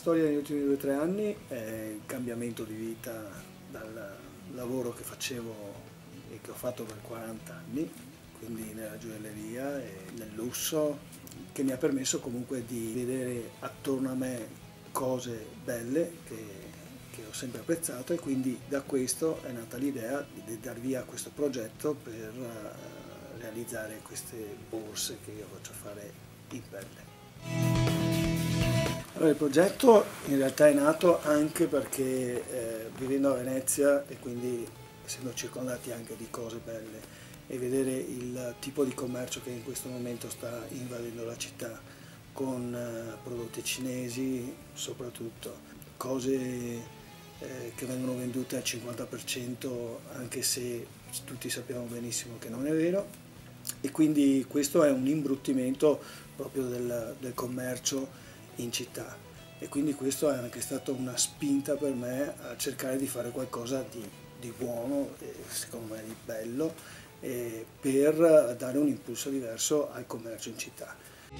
storia negli ultimi 2 o 3 anni è il cambiamento di vita dal lavoro che facevo e che ho fatto per 40 anni, quindi nella gioielleria e nel lusso, che mi ha permesso comunque di vedere attorno a me cose belle che ho sempre apprezzato, e quindi da questo è nata l'idea di dar via a questo progetto per realizzare queste borse che io faccio fare in pelle. Allora, il progetto in realtà è nato anche perché vivendo a Venezia e quindi essendo circondati anche di cose belle e vedere il tipo di commercio che in questo momento sta invadendo la città con prodotti cinesi, soprattutto cose che vengono vendute al 50%, anche se tutti sappiamo benissimo che non è vero, e quindi questo è un imbruttimento proprio del commercio in città, e quindi questo è anche stata una spinta per me a cercare di fare qualcosa di buono, secondo me di bello, per dare un impulso diverso al commercio in città.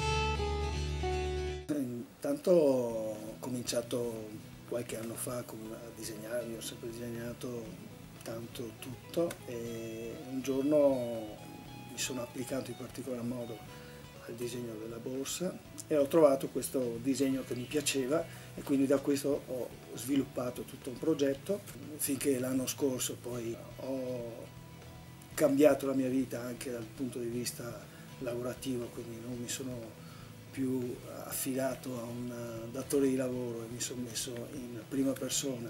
Intanto ho cominciato qualche anno fa a disegnare, io ho sempre disegnato tanto tutto, e un giorno mi sono applicato in particolar modo al disegno della borsa e ho trovato questo disegno che mi piaceva, e quindi da questo ho sviluppato tutto un progetto finché l'anno scorso poi ho cambiato la mia vita anche dal punto di vista lavorativo, quindi non mi sono più affidato a un datore di lavoro e mi sono messo in prima persona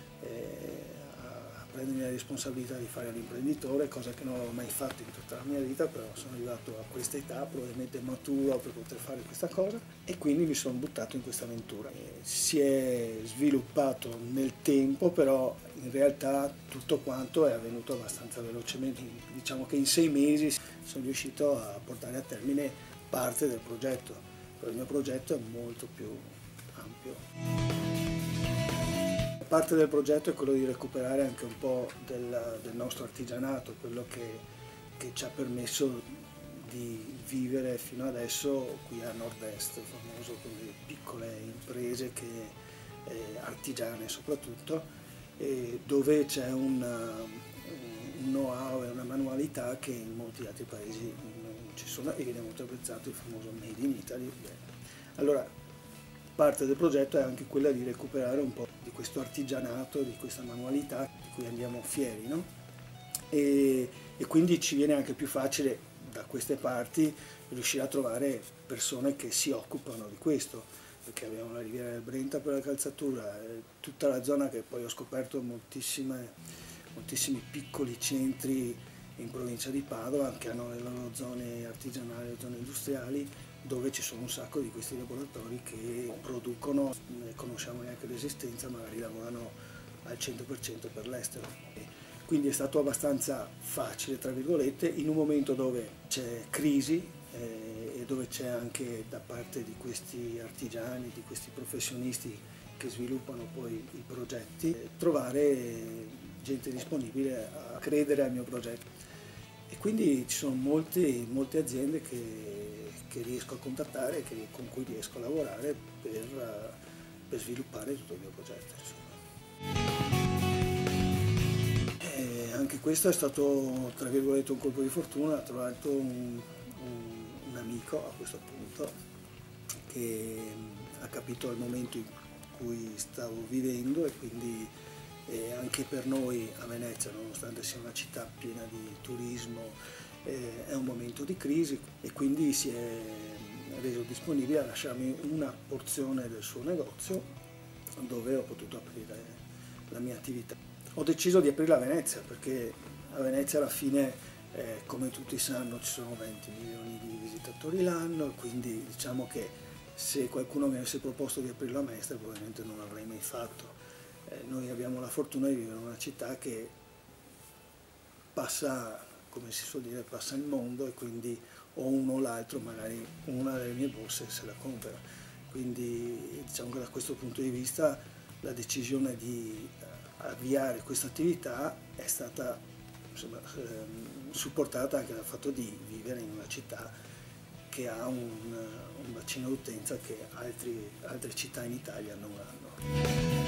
a prendermi la responsabilità di fare l'imprenditore, cosa che non avevo mai fatto in tutta la mia vita, però sono arrivato a questa età probabilmente maturo per poter fare questa cosa, e quindi mi sono buttato in questa avventura. Si è sviluppato nel tempo, però in realtà tutto quanto è avvenuto abbastanza velocemente. Diciamo che in 6 mesi sono riuscito a portare a termine parte del progetto, però il mio progetto è molto più ampio. Parte del progetto è quello di recuperare anche un po' del nostro artigianato, quello che ci ha permesso di vivere fino adesso qui a Nord-Est, famoso per le piccole imprese artigiane soprattutto, dove c'è un know-how e una manualità che in molti altri paesi non ci sono, e viene molto apprezzato il famoso Made in Italy. Allora, parte del progetto è anche quella di recuperare un po' di questo artigianato, di questa manualità di cui andiamo fieri, no? E quindi ci viene anche più facile da queste parti riuscire a trovare persone che si occupano di questo, perché abbiamo la Riviera del Brenta per la calzatura, tutta la zona che poi ho scoperto moltissimi piccoli centri in provincia di Padova che hanno le loro zone artigianali o zone industriali, dove ci sono un sacco di questi laboratori che producono, ne conosciamo neanche l'esistenza, magari lavorano al 100% per l'estero. Quindi è stato abbastanza facile, tra virgolette, in un momento dove c'è crisi e dove c'è anche da parte di questi artigiani, di questi professionisti che sviluppano poi i progetti, trovare gente disponibile a credere al mio progetto. E quindi ci sono molte aziende che riesco a contattare e con cui riesco a lavorare per sviluppare tutto il mio progetto. E anche questo è stato, tra virgolette, un colpo di fortuna. Ho trovato un amico a questo punto che ha capito il momento in cui stavo vivendo, e quindi anche per noi a Venezia, nonostante sia una città piena di turismo, è un momento di crisi, e quindi si è reso disponibile a lasciarmi una porzione del suo negozio dove ho potuto aprire la mia attività. Ho deciso di aprirla a Venezia perché a Venezia alla fine, come tutti sanno, ci sono 20 milioni di visitatori l'anno, quindi diciamo che se qualcuno mi avesse proposto di aprirla a Mestre probabilmente non l'avrei mai fatto. Noi abbiamo la fortuna di vivere in una città che passa, come si suol dire, passa il mondo, e quindi o uno o l'altro magari una delle mie borse se la compra. Quindi diciamo che da questo punto di vista la decisione di avviare questa attività è stata, insomma, supportata anche dal fatto di vivere in una città che ha un bacino d'utenza che altre città in Italia non hanno.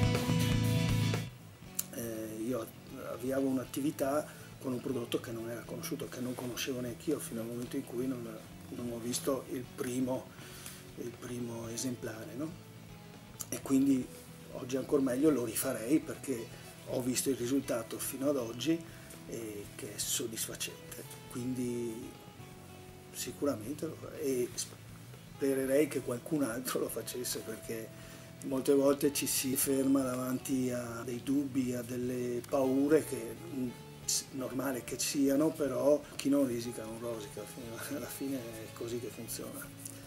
Io avviavo un'attività con un prodotto che non era conosciuto, che non conoscevo neanche io fino al momento in cui non ho visto il primo esemplare, no? E quindi oggi ancora meglio lo rifarei perché ho visto il risultato fino ad oggi che è soddisfacente, quindi sicuramente lo farei e spererei che qualcun altro lo facesse, perché molte volte ci si ferma davanti a dei dubbi, a delle paure che normale che siano, però chi non risica non rosica, alla fine è così che funziona.